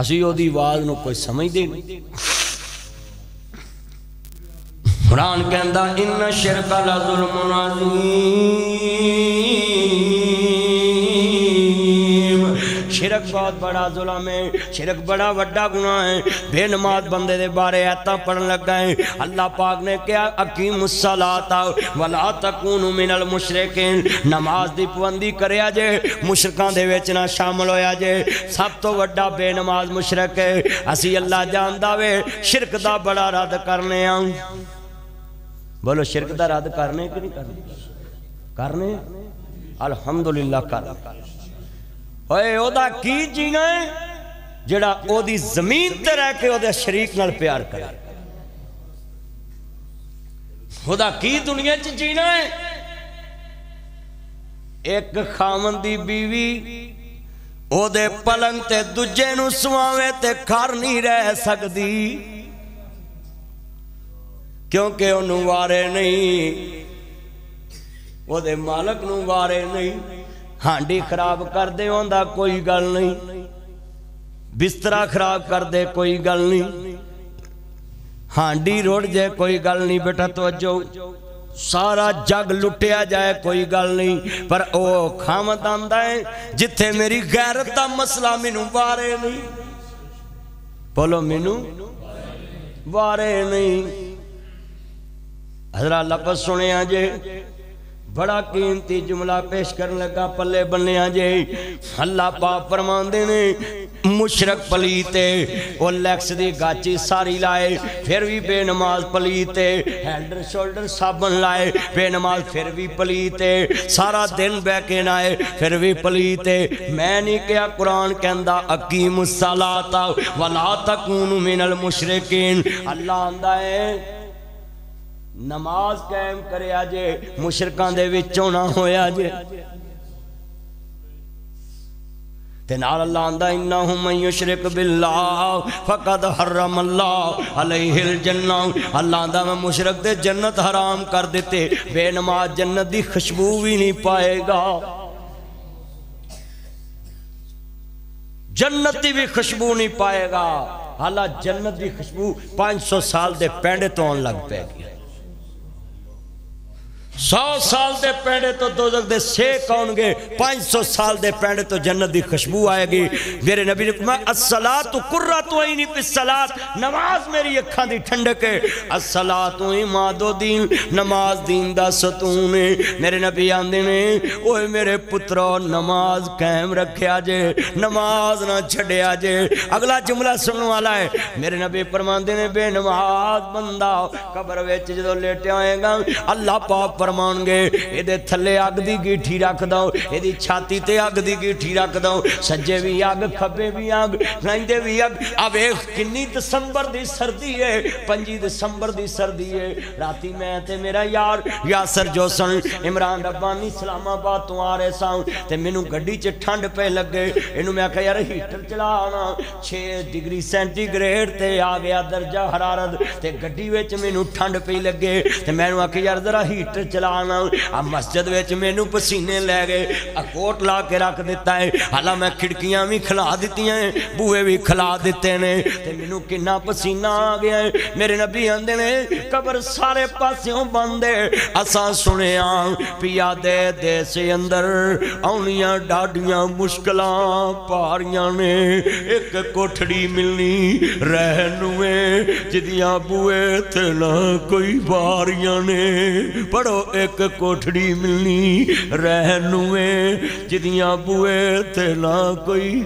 اسی او دی آواز نو کوئی سمجھ دے نہیں۔ قرآن کہندا ان الشرک لظلم عظیم، شرک بہت بڑا ظلم ہے، شرک بڑا وڈا گناہ ہے۔ بے نماز بندے دے بارے ایتا پڑھن لگا ہے، اللہ پاک نے کیا اقیم الصلاۃ ولا تکونوا من المشرکین، نماز دی پابندی کریا جے، مشرکاں دے وچ نہ شامل ہویا جے۔ سب تو وڈا بے نماز مشرک ہے۔ اسی اللہ جاندا وے شرک دا بڑا رد کرنے آں۔ بولو شرک دا رد کرنے کہ نہیں کرنے؟ الحمدللہ کرنے۔ اوے او دا کی جینا ہے جڑا او دی زمین تے رہ کے او دے شریک نال پیار کرے؟ خدا کی دنیا چ جینا ہے؟ ایک خاوند دی بیوی او دے پلنگ تے دجے نو سواوے تے گھر نہیں رہ سکدی، کیونکہ انہوں وارے نہیں، وہ دے مالک نوں وارے نہیں۔ ہانڈی خراب کر دے ہوندہ کوئی گل نہیں، بسترہ خراب کر دے کوئی گل نہیں، ہانڈی روڑ جائے کوئی گل نہیں، بیٹا توجہ سارا جگ لٹیا جائے کوئی گل نہیں، پر او خامد آندہ ہے جتھے میری غیرت دا مسئلہ منوں وارے نہیں۔ بولو منوں وارے نہیں۔ حضرات لفظ سنے آجے، بڑا قیمتی جملہ پیش کرنے لگا پلے بننے آجے۔ اللہ پاک فرماندے نے مشرک پلیتے، وہ لیکس دی گاچی ساری لائے پھر بھی بے نماز پلیتے، ہیلڈر شولڈر صابن لائے بے نماز پھر بھی پلیتے، سارا دن بیکین آئے پھر بھی پلیتے۔ میں نہیں کیا قرآن کہندہ اقیم الصلاۃ ولا تکونوا من المشرکین، اللہ آندہ ہے نماز قائم کرے آجے، مشرکان دے وچوں نہ ہویا جے۔ تنال اللہ اندہ انہو من یشرک باللہ فقد حرم اللہ علیہ الجنہ، اللہ اندہ میں مشرک دے جنت حرام کر دیتے، بے نماز جنت دی خوشبو بھی نہیں پائے گا، جنت دی بھی خوشبو نہیں پائے گا۔ حالات جنت دی خوشبو 500 سال دے پینڈے تو آن لگ پہ گیا، 100 سال دے پینڈے تو دوزخ دے سیک آن گے، 500 سال دے پینڈے تو جنت دی خوشبو آئے گی۔ میرے نبی نے کہا الصلاۃ قرۃ عینی فی الصلاۃ، نماز میری اکھاں دی ٹھنڈک ہے، الصلاۃ عماد الدین، نماز دین دا ستون ہے۔ میرے نبی آندے نے اوے میرے پترو نماز قائم رکھیا جے، نماز نہ چھڑیا جے۔ اگلا جملہ سننے والا ہے، میرے نبی فرماندے نے بے نماز بندہ قبر وچ جدوں لیٹیا ہوئے گا اللہ پاک فرمان گے اے دے تھلے آگ دی گیٹھی رکھ دو، اے دی چھاتی تے آگ دی گیٹھی رکھ دو، سجے بھی آگ کھبے بھی آگ رائندے بھی آگ۔ اب ایک کنی دسمبر دی سردی ہے، 5 دسمبر دی سردی ہے، راتی میں تے میرا یار یاسر جوسن عمران ربانی اسلام آباد تو آ رہے ساؤں تے مینوں گڈی چ ٹھنڈ پہ لگے، انہوں میں کہا یار ہیٹر چلانا، 6 ڈگری سینٹی گریڈ تے آ گیا درجہ حرارت تے گڈی وچ مینوں ٹھنڈ پہ لگے تے میں نے کہا یار ذرا ہیٹر چلانا، اب مسجد ویچ مینوں پسینے لے گئے، کوٹ لا کے رکھ دیتا ہے، حالا میں کھڑکیاں بھی کھلا دیتی ہیں، بوئے بھی کھلا دیتے ہیں، تے مینوں کنا پسینہ آ گیا ہے۔ میرے نبی آندے نے قبر سارے پاسیوں بندے، اساں سنیاں پیا دے دے سے اندر آنیاں ڈاڈیاں مشکلاں پاریاں نے، ایک کوٹھڑی ملنی رہنوے جدیاں بوئے تھے نہ کوئی باریاں نے، پڑھو ایک کوٹھڑی ملنی رہنوے جدیاں بوئے تھے نہ کوئی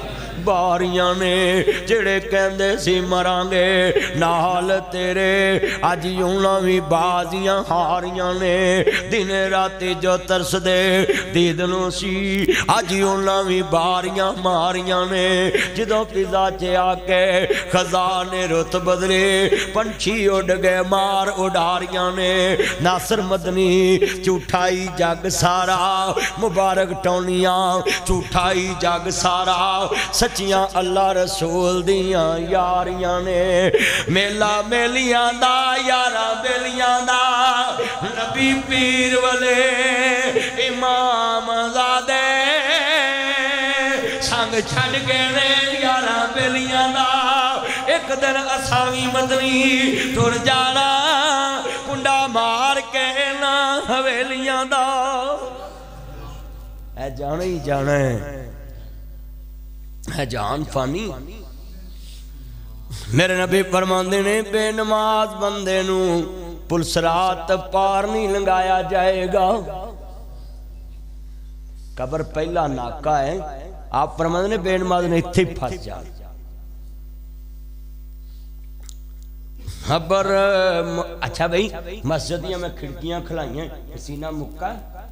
باریاں نے، جڑے کہندے سی مرانگے نال تیرے آج یونا بھی بازیاں ہاریاں نے، دن راتی جو ترس دے دیدنوں سی آج یونا بھی باریاں ماریاں نے، جدوں فضا چے آکے خزانے رت بدلے پنچھی اڑ گئے مار اڑاریاں نے، ناصر مدنی چوٹھائی جگ سارا مبارک ٹونیاں چوٹھائی جگ سارا سچیاں اللہ رسول دیاں یاریاں نے، میلا میلیاں دا یارا بیلیاں دا نبی پیر والے امام زادے سنگ چھڑ گئے یارا بیلیاں ایک دن اساوی مدنی ٹر جانا کنڈا مار کے نا حویلیاں دا اے جانا ہی جانا ہے جان فانی میرے نبی فرماندے نے بے نماز بندے نو پلسرات پار نہیں لنگایا جائے گا قبر پہلا ناکہ ہے آپ فرماندے نے بے نماز نے اتھے پھنس جا خبر اچھا بھئی مسجدیاں میں کھڑکیاں کھلائی ہیں سینہ مکہ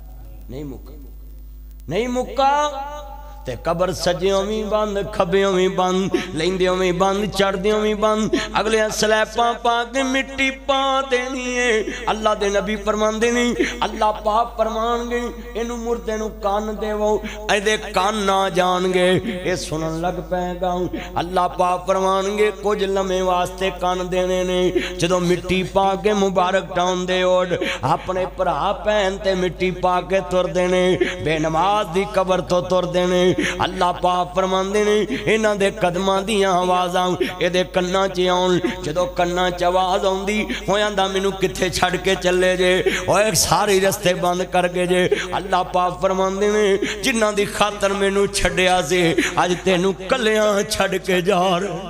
نہیں مکہ تے قبر سجیوں بھی بند کھبیوں بھی بند لیندیوں بھی بند چڑھدیوں بھی بند اگلے سلیپاں پا کے مٹی پا دینی ہے اللہ دے نبی فرمان دینی اللہ پاک فرمان گے انہوں مردے نو کان دے وہ اے دے کان نہ جان گے اے سنن لگ پہ گا اللہ پاک فرمان گے کچھ لمحے واسطے کان دینے نے جدو مٹی پا کے مبارک ٹاؤن دے اوڑ اپنے پرا پہن تے مٹی پا کے تر دینے بے نماز دی قبر تو تر دینے اللہ پاک فرماندے نے انہاں دے قدماں دیاں آوازاں اے دے کناں چ آون جدوں کناں چ آواز اوندی ہویاں مینوں کتھے چھڈ کے چلے جے او ایک ساری رستے بند کر کے جے اللہ پاک فرماندے نے جنہاں دی خاطر مینوں چھڈیا سی اج تینوں کلیاں چھڈ کے جا رہا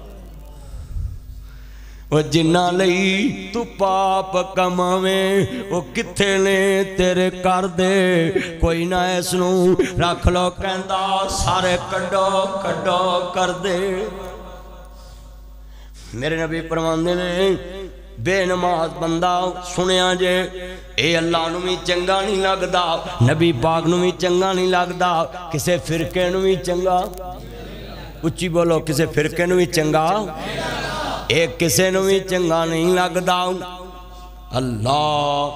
وہ جنہ لئی تو پاپ کماویں وہ کتھے لے تیرے کر دے کوئی نہ ایسنو رکھ لو کہندہ سارے کڈو کر دے میرے نبی فرماندے نے بے نماز بندہ سنیا جے اے اللہ نو بھی چنگا نہیں لگدا نبی پاک نو بھی چنگا نہیں لگدا کسے فرقے نو بھی چنگا اچھی بولو کسے فرقے نو بھی چنگا ایک کسے نو بھی چنگا نہیں لگدا اللہ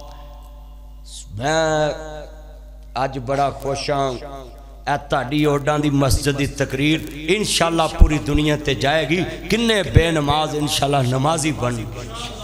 میں آج بڑا خوشاں اے تاڑی اوڈاں دی مسجد دی تقریر انشاءاللہ پوری دنیا تے جائے گی کنے بے نماز انشاءاللہ نمازی بن